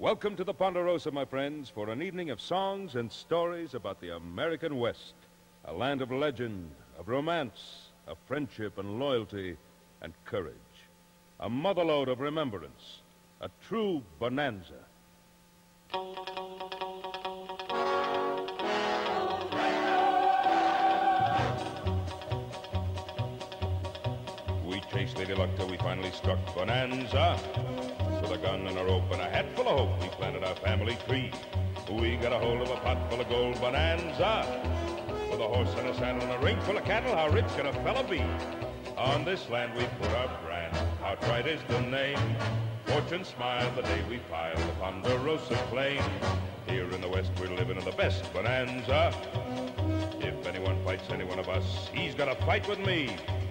Welcome to the Ponderosa, my friends, for an evening of songs and stories about the American West, a land of legend, of romance, of friendship and loyalty and courage, a motherlode of remembrance, a true bonanza. We chased Lady Luck till we finally struck Bonanza. With a gun and a rope and a hat full of hope, we planted our family tree. We got a hold of a pot full of gold Bonanza. With a horse and a saddle and a ring full of cattle, how rich can a fella be? On this land we put our brand, Outright is the name. Fortune smiled the day we filed the Ponderosa claim. Here in the West we're living in the best Bonanza. If anyone fights any one of us, he's got to fight with me.